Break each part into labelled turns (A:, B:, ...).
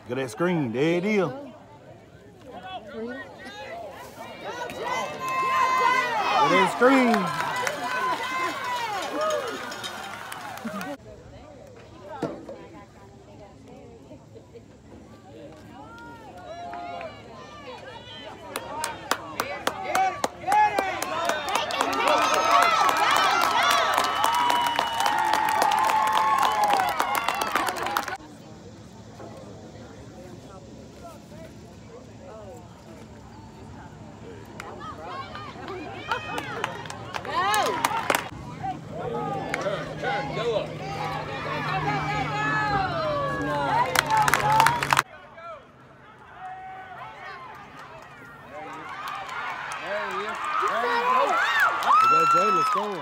A: Get that screen. There it is. Get that screen. Jalen scoring.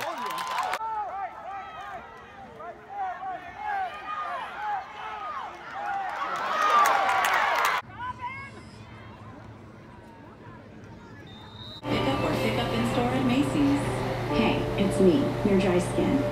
B: Pickup or pickup in store at Macy's. Hey, it's me, your dry skin.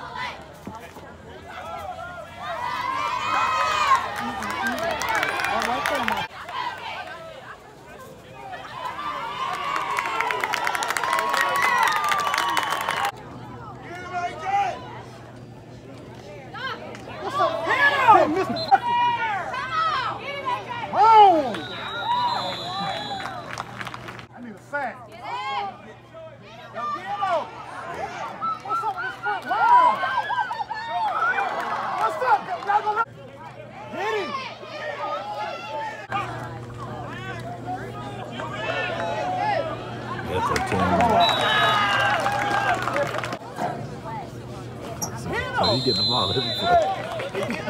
A: So he getting the ball every play.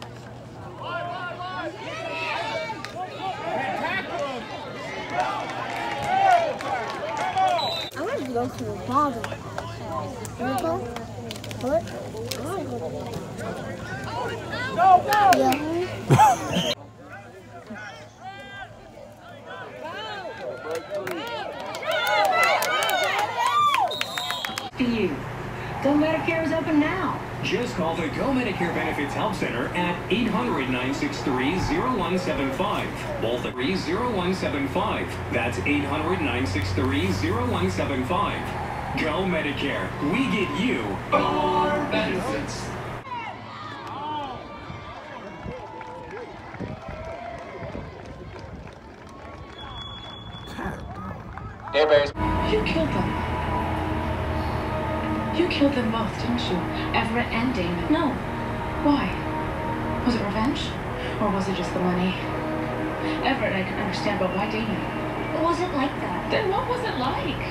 C: I want to go to the bottom. What? Yeah.
B: To you. Go Medicare is open now.
D: Just call the Go Medicare Benefits Help Center at 800-963-0175. Both at 0175. That's 800-963-0175. Go Medicare. We get you more benefits.
E: Hey, Bears.
B: You killed them. You killed them both, didn't you? Everett and Damon. No. Why? Was it revenge? Or was it just the money? Everett I can understand, but why Damon?
C: It wasn't like that.
B: Then what was it like?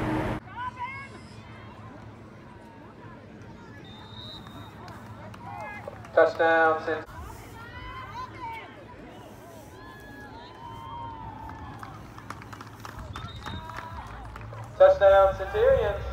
E: Touchdown, Cent. Touchdown, Centurions.